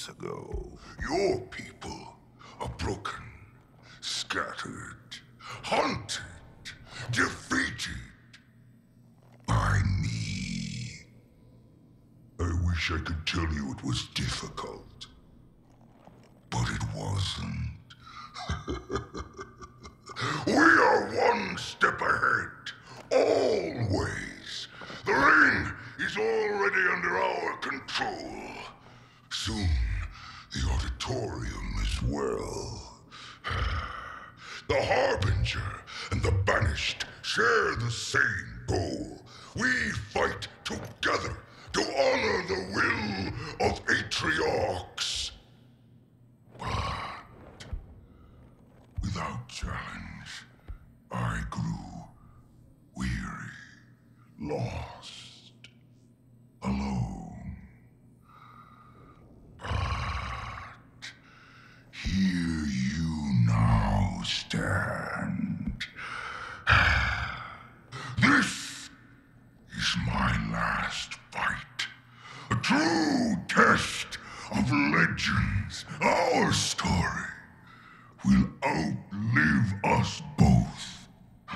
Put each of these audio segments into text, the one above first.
months ago. Your people are broken, scattered, hunted, defeated by me. I wish I could tell you it was difficult, but it wasn't. We are one step ahead, always. The ring is already under our control. Soon, the auditorium as well. The Harbinger and the Banished share the same goal. We fight together to honor the will of Atriarchs. But without challenge, I grew weary, lost, alone. But here you now stand. This is my last fight. A true test of legends. Our story will outlive us both.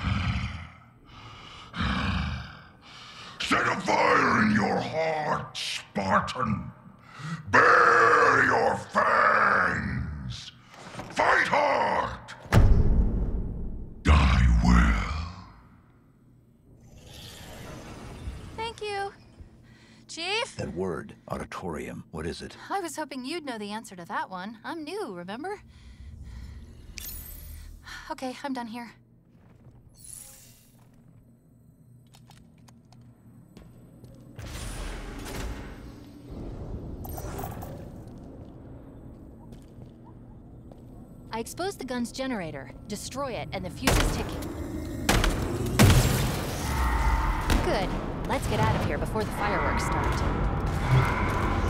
Set a fire in your heart, Spartan. Bare your fangs. Fight hard. Die well. Thank you. Chief? That word, auditorium, what is it? I was hoping you'd know the answer to that one. I'm new, remember? Okay, I'm done here. I exposed the gun's generator. Destroy it, and the fuse is ticking. Good. Let's get out of here before the fireworks start.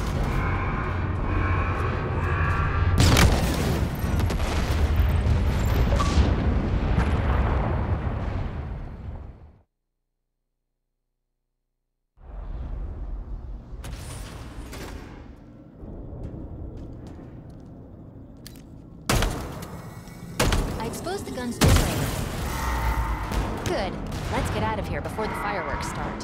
I exposed the gun's generator. Good. Let's get out of here before the fireworks start.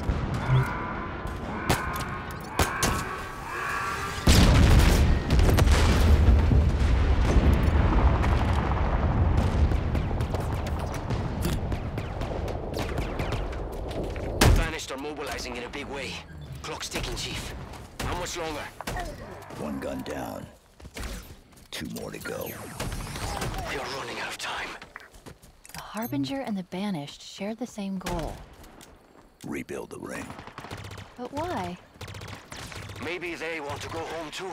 Banished are mobilizing in a big way. Clock's ticking, Chief. How much longer? One gun down. 2 more to go. We are running out of time. The Harbinger and the Banished share the same goal. Rebuild the ring. But why? Maybe they want to go home too.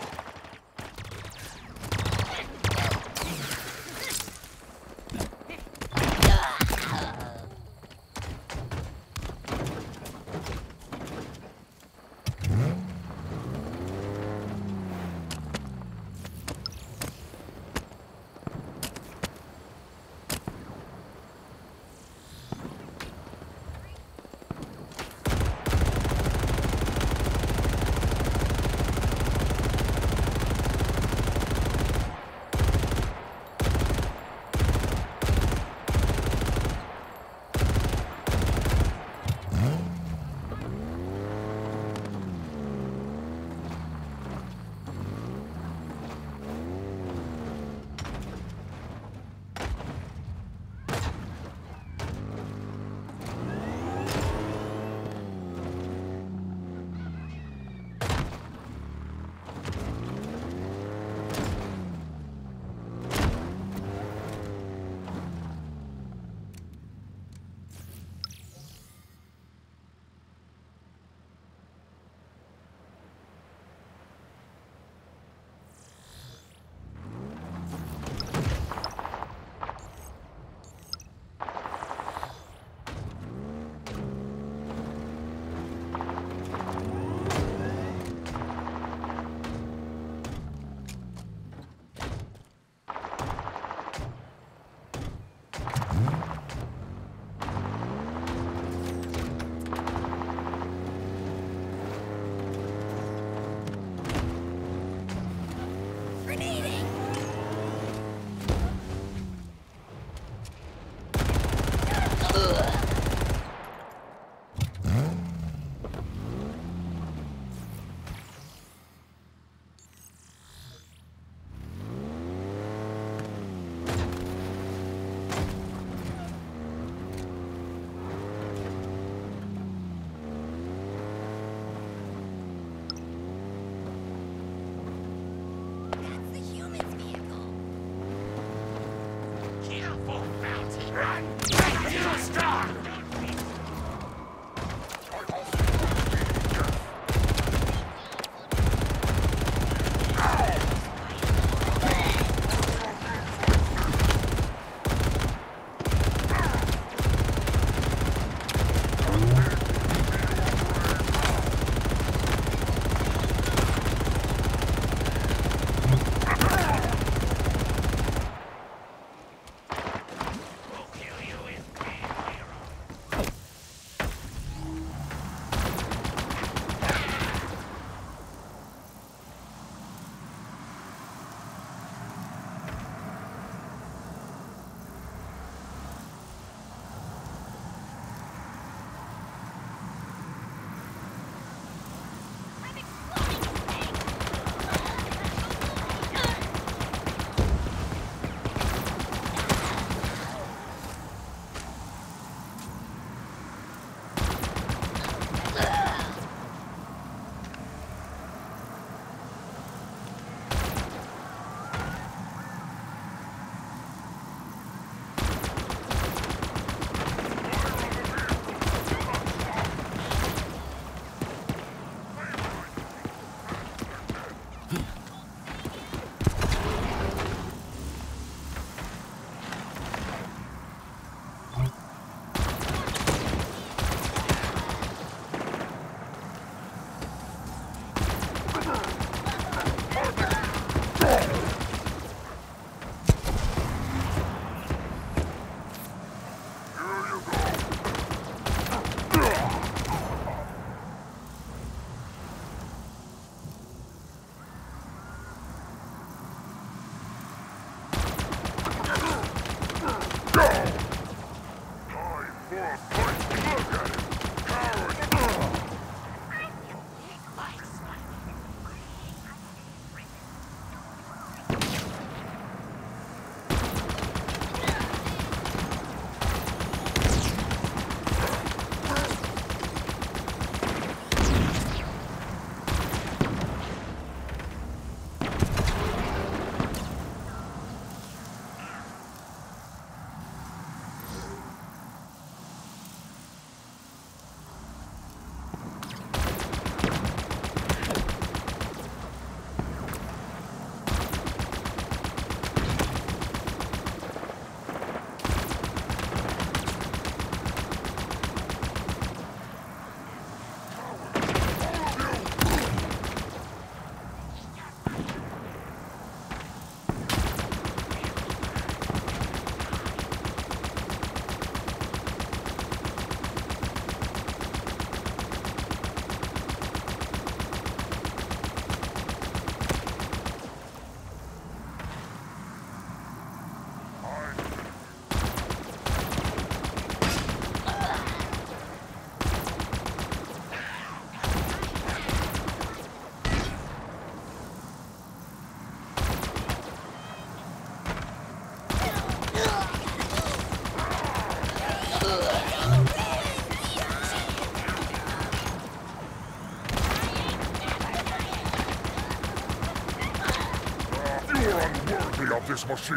You're unworthy of this machine!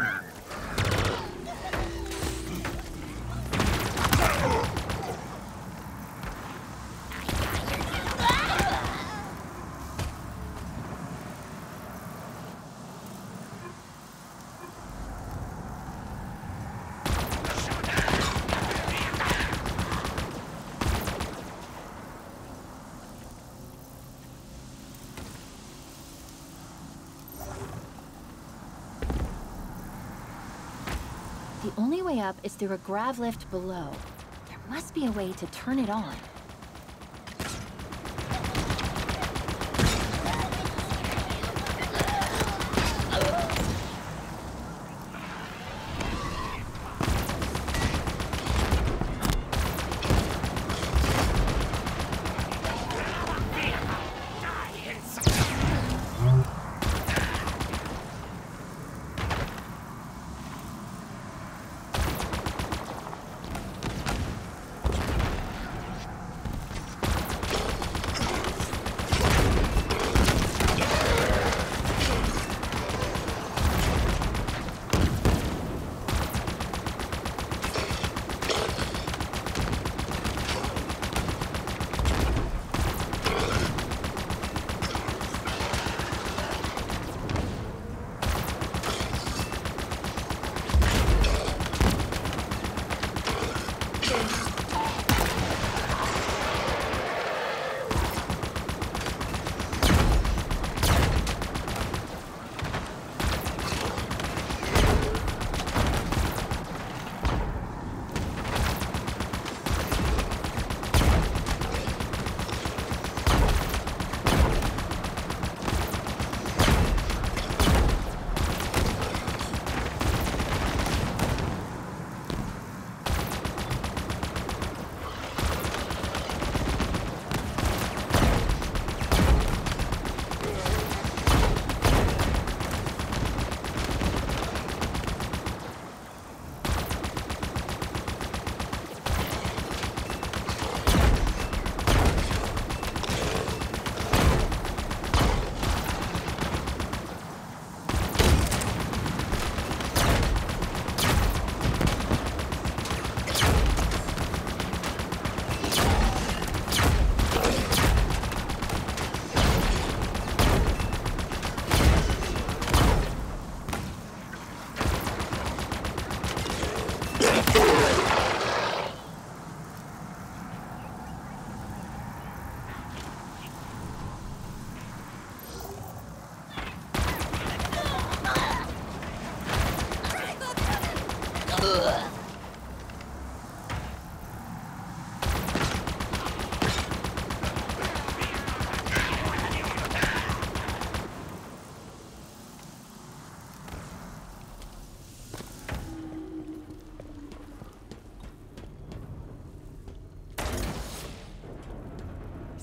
The only way up is through a grav lift below. There must be a way to turn it on.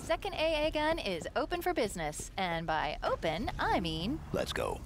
second AA gun is open for business. And by open, I mean... Let's go.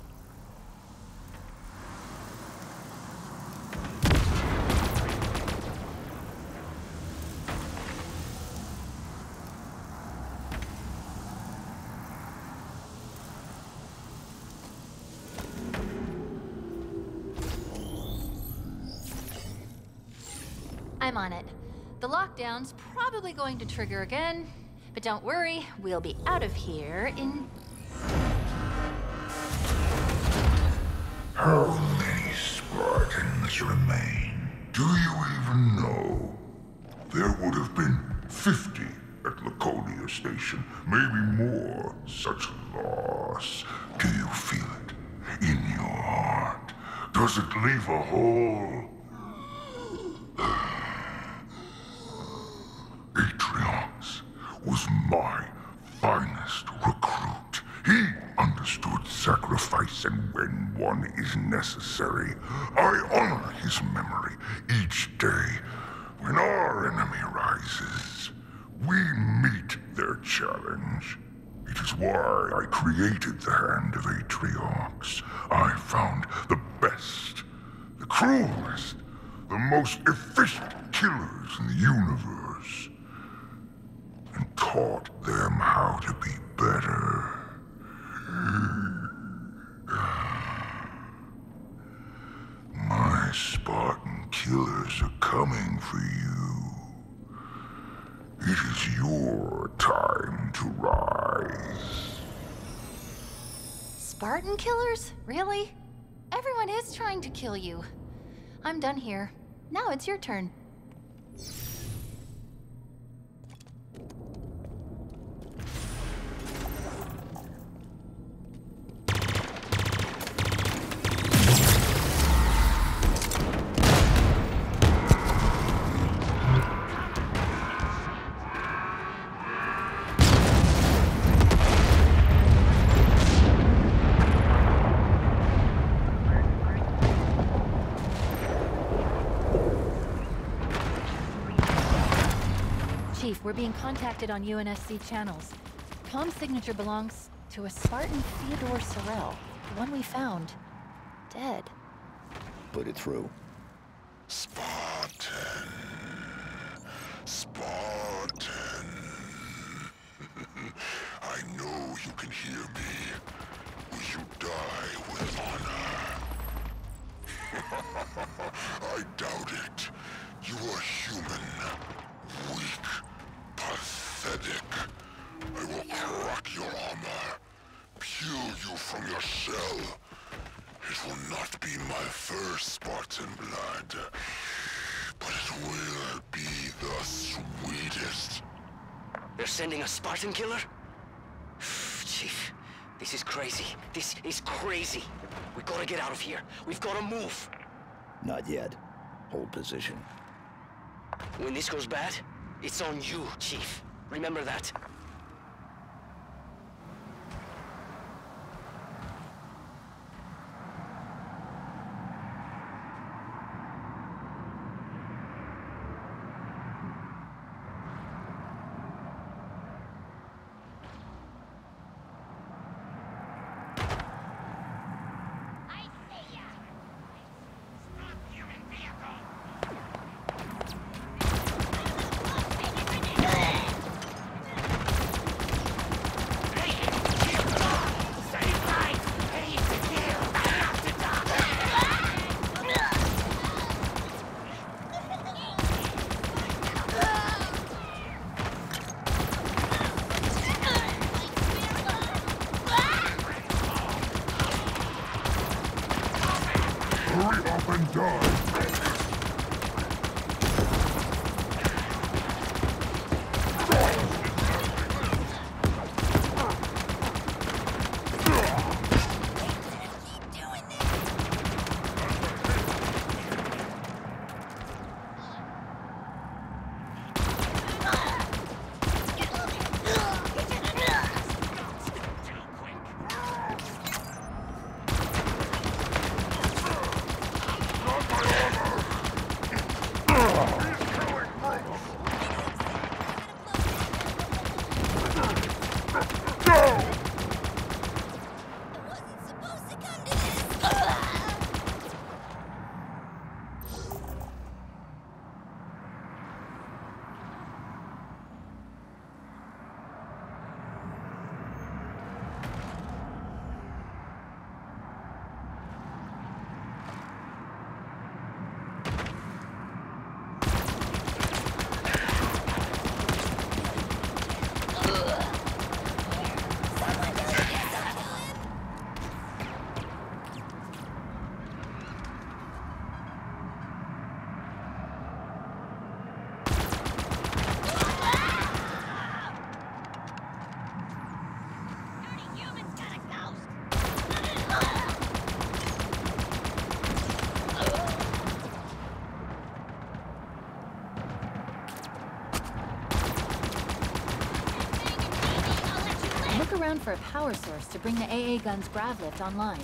I'm on it. The lockdown's probably going to trigger again, but don't worry, we'll be out of here in... How many Spartans remain? Do you even know? There would have been 50 at Laconia Station, maybe more. Such loss. Do you feel it in your heart? Does it leave a hole? Atriox was my finest recruit. He understood sacrifice and when one is necessary. I honor his memory each day. When our enemy rises, we meet their challenge. It is why I created the Hand of Atriox. I found the best, the cruelest, the most efficient killers in the universe, and taught them how to be better. My Spartan Killers are coming for you. It is your time to rise. Spartan Killers? Really? Everyone is trying to kill you. I'm done here. Now it's your turn. Chief, we're being contacted on UNSC channels. Comm signature belongs to a Spartan Theodore Sorrell, the one we found. Dead. Put it through. Spartan. Spartan. I know you can hear me. Will you die with honor? I doubt it. You are human. Weak. Pathetic. I will crack your armor. Peel you from your shell. It will not be my first Spartan blood, but it will be the sweetest. They're sending a Spartan killer? Chief, this is crazy. This is crazy. We gotta get out of here. We've gotta move. Not yet. Hold position. When this goes bad, it's on you, Chief. Remember that. Hurry up and die! Not my Look around for a power source to bring the AA gun's grav lift online.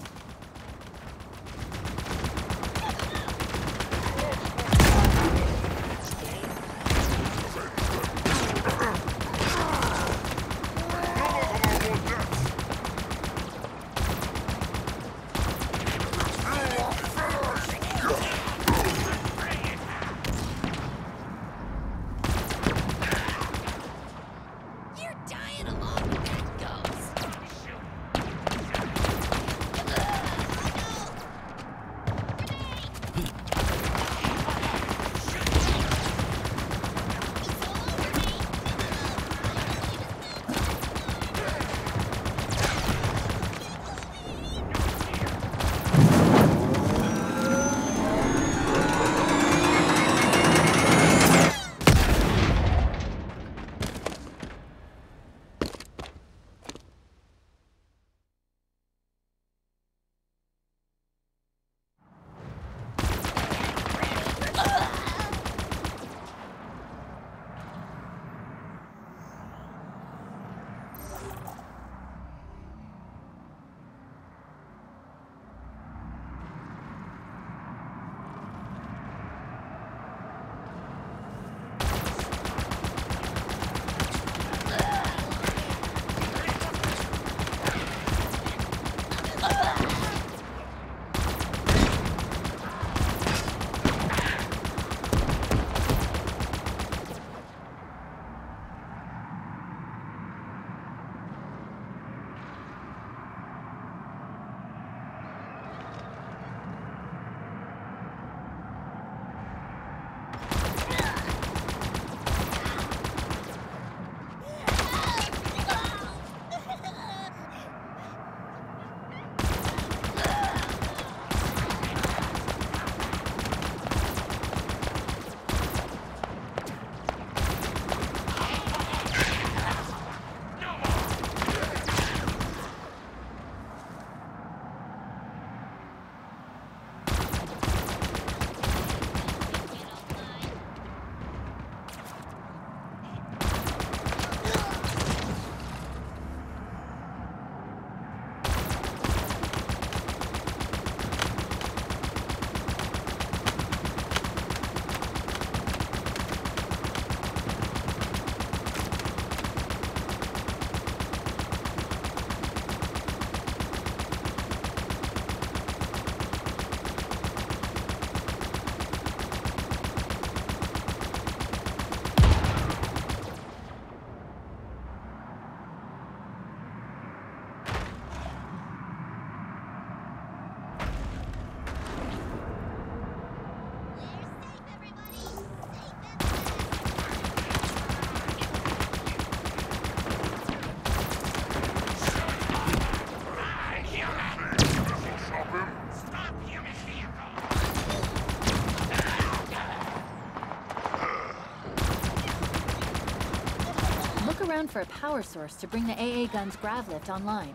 For a power source to bring the AA gun's grav lift online.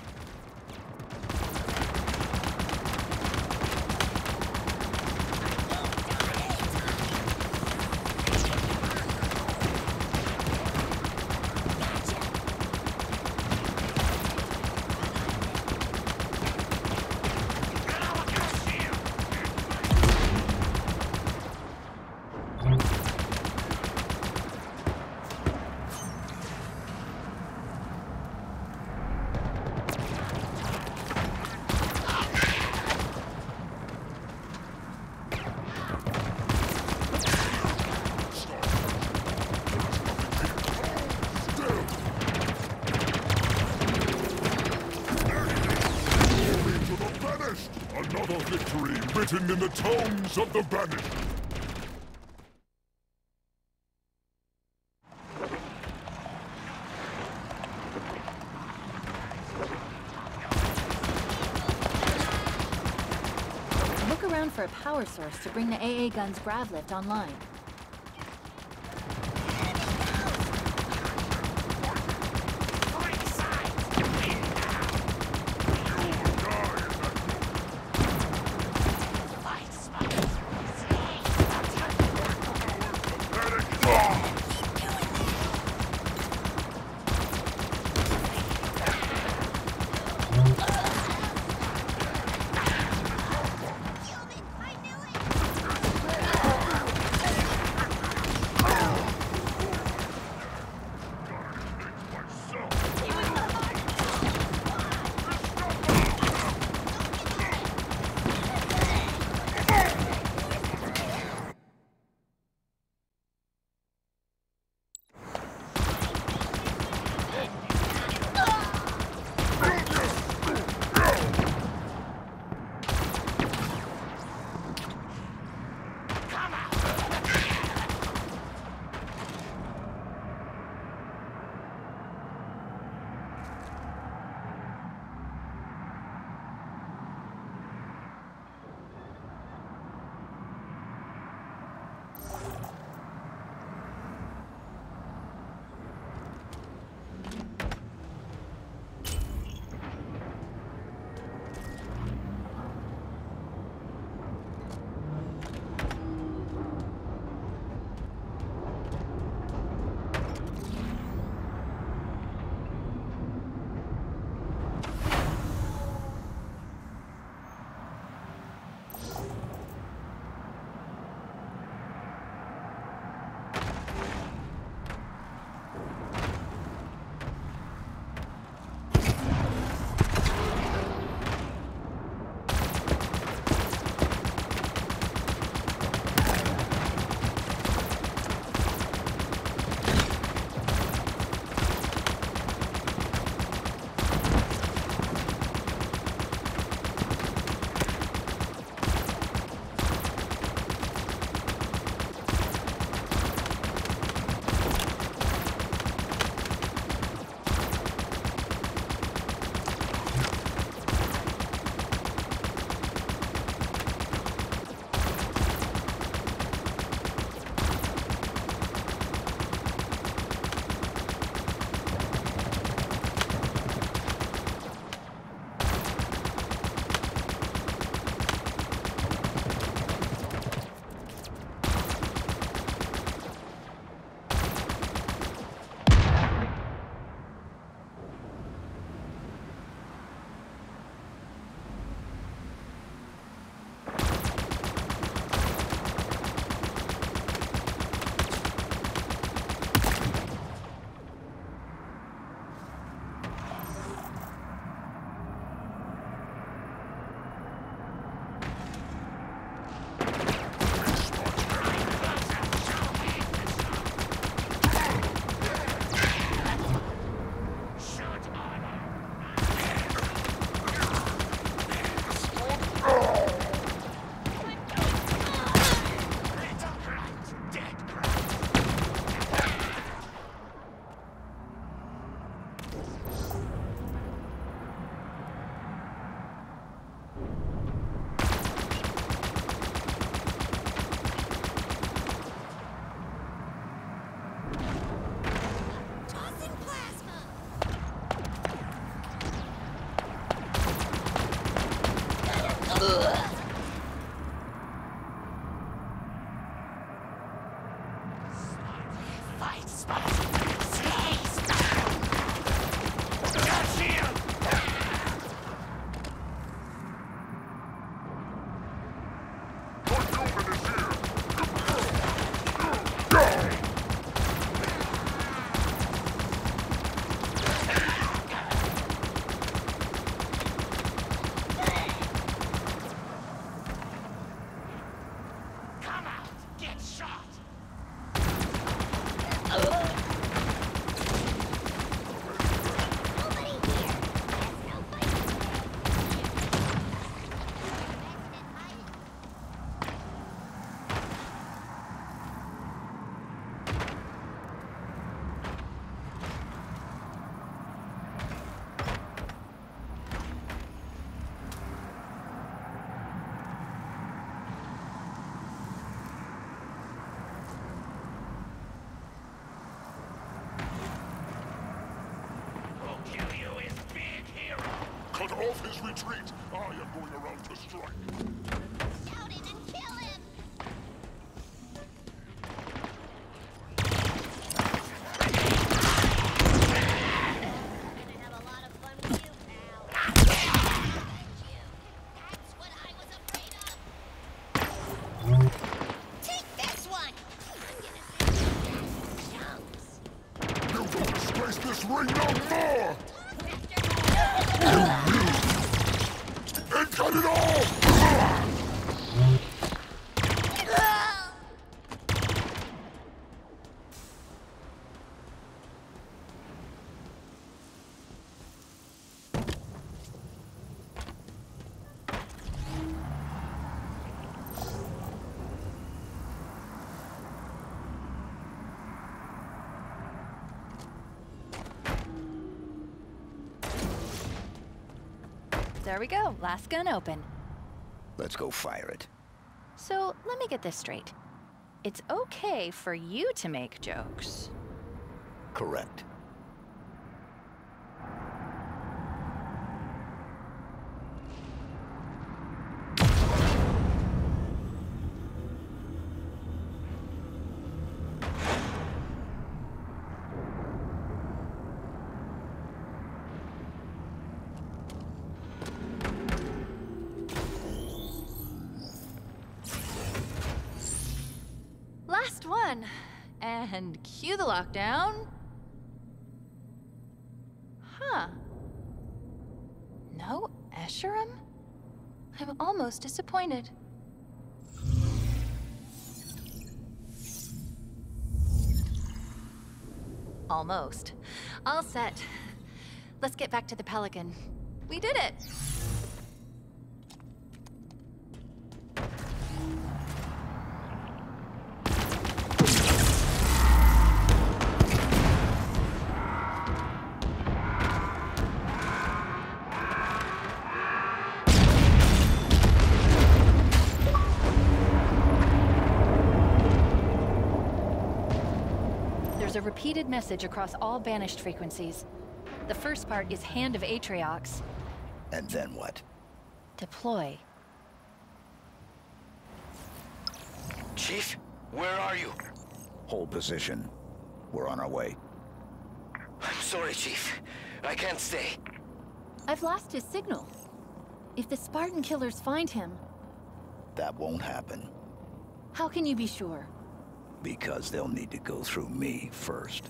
Another victory written in the tomes of the banished. Look around for a power source to bring the AA gun's grav lift online. Cut off his retreat! I am going around to strike. Shout him and kill him! I'm gonna have a lot of fun with you, pal. Revenge you. That's what I was afraid of. Take this one! I'm gonna send you chunks. You don't disgrace this ring no more! And cut it off! There we go, last gun open. Let's go fire it. So, let me get this straight. It's okay for you to make jokes. Correct. Last one. And cue the lockdown. Huh. No Escherum? I'm almost disappointed. Almost. All set. Let's get back to the Pelican. We did it! There's a repeated message across all banished frequencies. The first part is Hand of Atriox. And then what? Deploy. Chief, where are you? Hold position. We're on our way. I'm sorry, Chief. I can't stay. I've lost his signal. If the Spartan Killers find him, That won't happen. how can you be sure? Because they'll need to go through me first.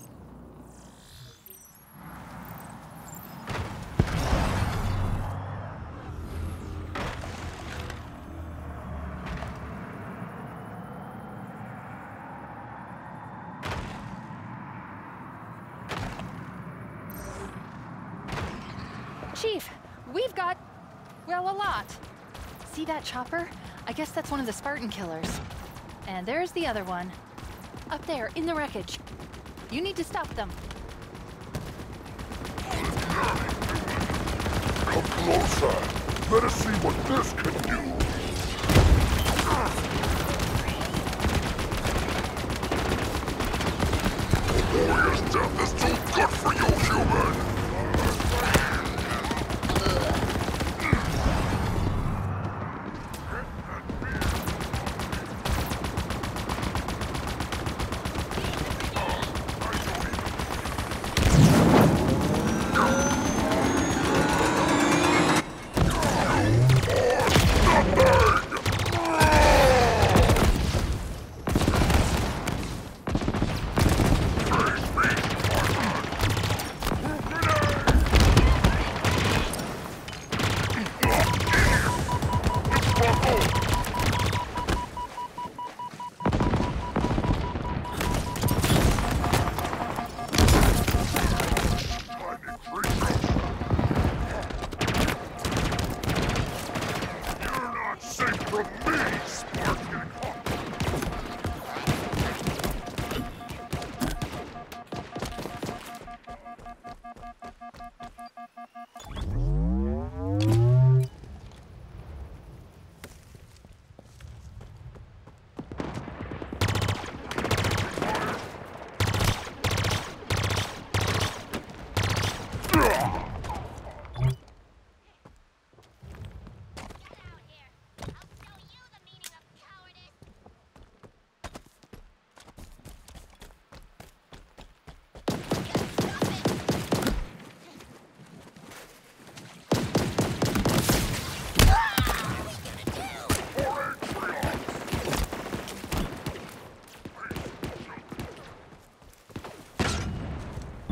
Chief, we've got, well, a lot. See that chopper? I guess that's one of the Spartan Killers. And there's the other one. Up there, in the wreckage. You need to stop them. Come closer! Let us see what this can do! A warrior's death is too good for you, human!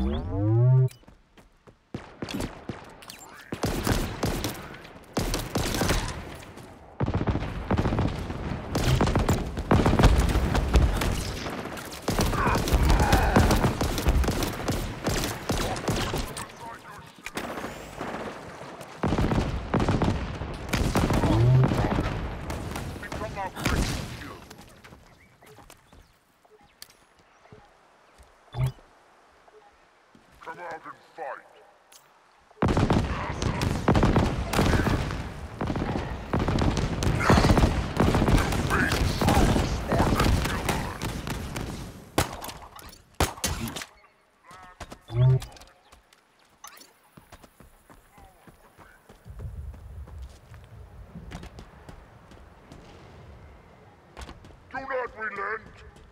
Come out and fight. Do not relent.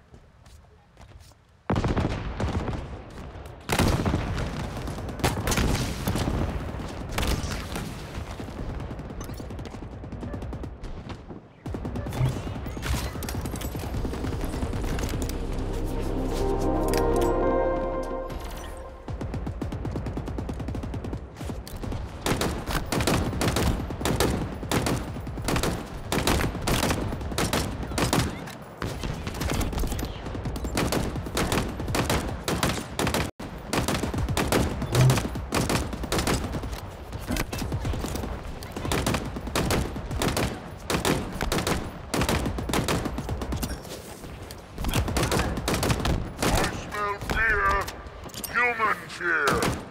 Human fear!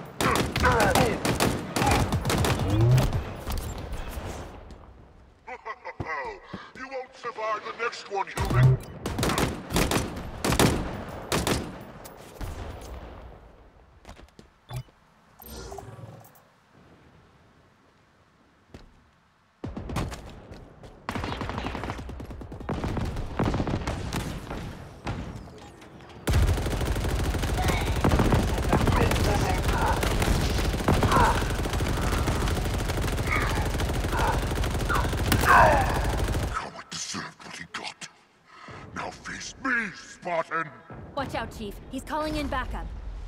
You won't survive the next one, human! Coward deserved what he got. Now face me, Spartan! Watch out, Chief. He's calling in backup.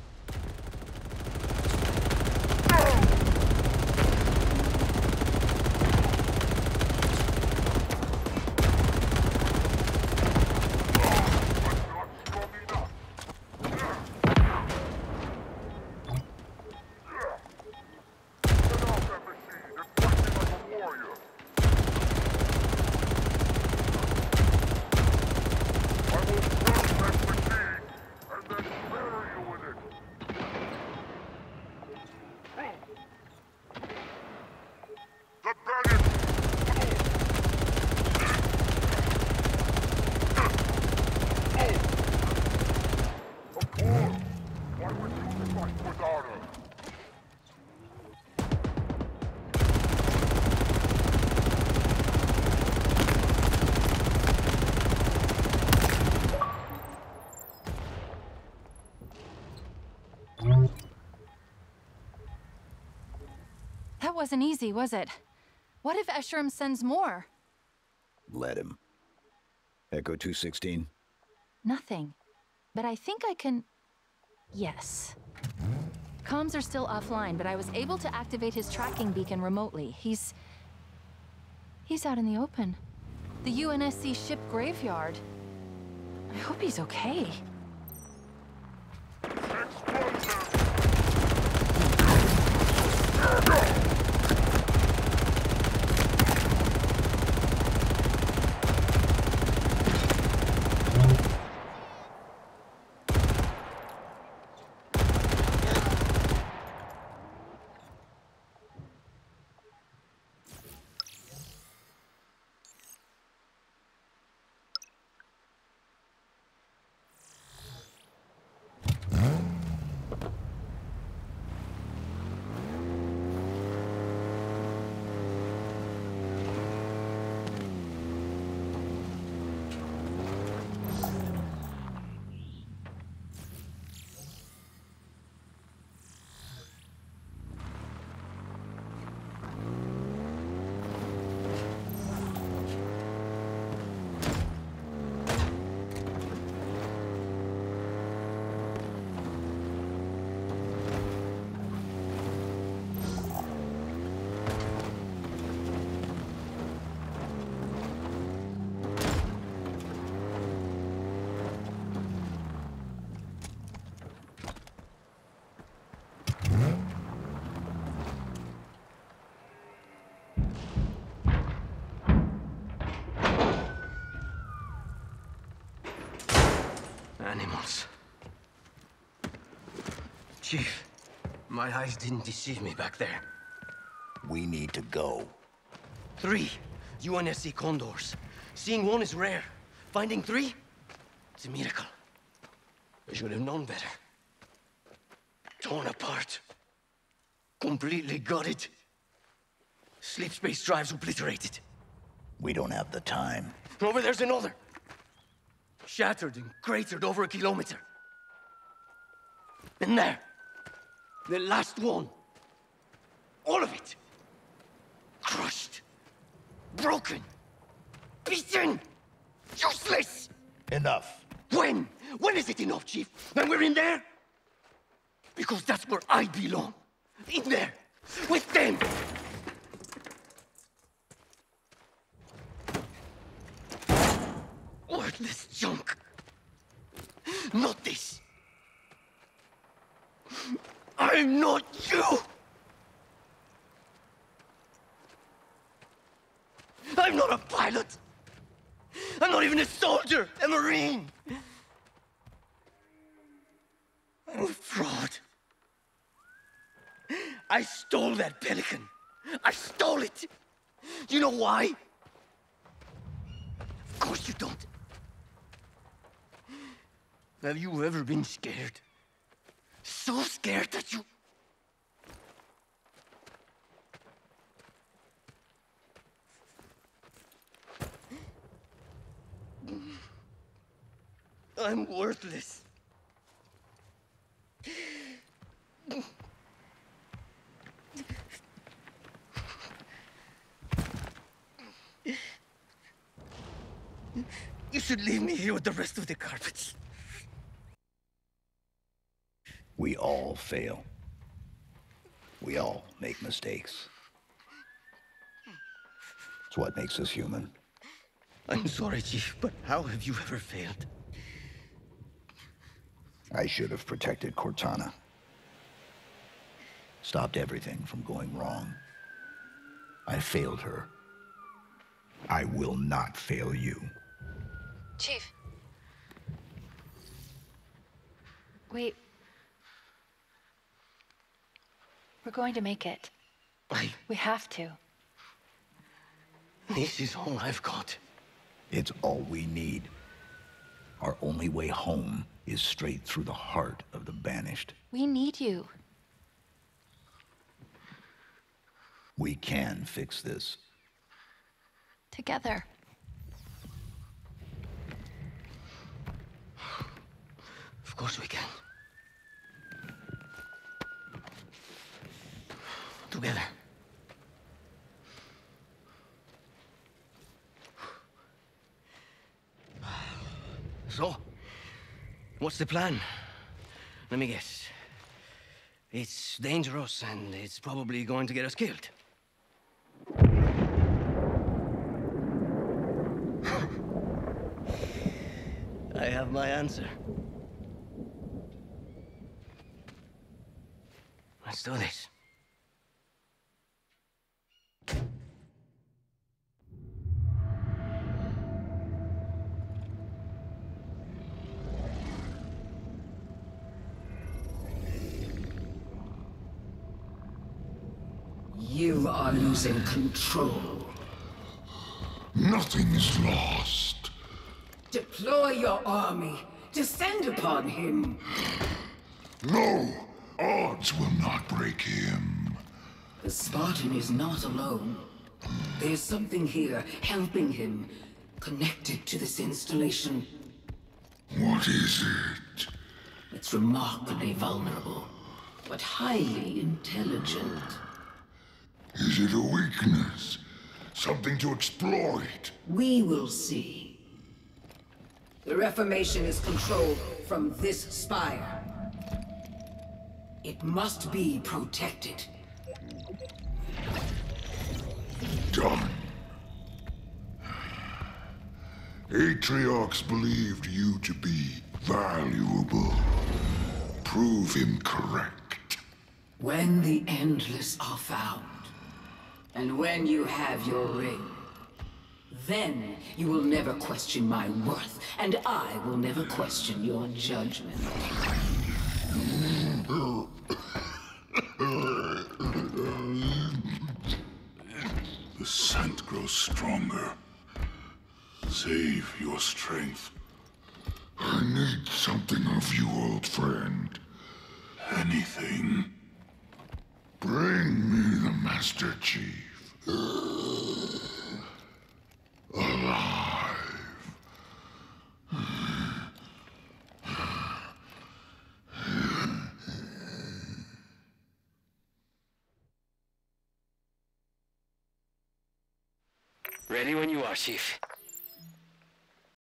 That wasn't easy, was it? What if Escharum sends more? Let him. Echo 216. Nothing. But I think I can... Yes. Comms are still offline, but I was able to activate his tracking beacon remotely. He's out in the open. The UNSC ship graveyard. I hope he's okay. Chief, my eyes didn't deceive me back there. We need to go. 3 UNSC Condors. Seeing one is rare. Finding 3? It's a miracle. I should have known better. Torn apart. Completely gutted. Sleep space drives obliterated. We don't have the time. Over there's another. Shattered and cratered over a kilometer. And there. The last one. All of it. Crushed. Broken. Beaten. Useless. Enough. When? When is it enough, Chief? When we're in there? Because that's where I belong. In there. With them. Worthless junk. Not this. I'm not you! I'm not a pilot! I'm not even a soldier, a Marine! I'm a fraud. I stole that Pelican. I stole it! You know why? Of course you don't. Have you ever been scared? So scared that you... I'm worthless. You should leave me here with the rest of the carpets. We all fail. We all make mistakes. It's what makes us human. I'm sorry, Chief, but how have you ever failed? I should have protected Cortana. Stopped everything from going wrong. I failed her. I will not fail you. Chief. Wait. We're going to make it. We have to. This is all I've got. It's all we need. Our only way home is straight through the heart of the Banished. We need you. We can fix this. Together. Of course we can. Together. So, what's the plan? Let me guess. It's dangerous and it's probably going to get us killed. I have my answer. Let's do this. You are losing control. Nothing is lost. Deploy your army. Descend upon him. No! Odds will not break him. The Spartan is not alone. There's something here helping him, connected to this installation. What is it? It's remarkably vulnerable, but highly intelligent. Is it a weakness? Something to exploit? We will see. The Reformation is controlled from this spire. It must be protected. Done. Atriox believed you to be valuable. Prove him correct. When the Endless are found, and when you have your ring, then you will never question my worth, and I will never question your judgment. grow stronger. Save your strength. I need something of you, old friend. Anything. Bring me the Master Chief. Alive. Ready when you are, Chief.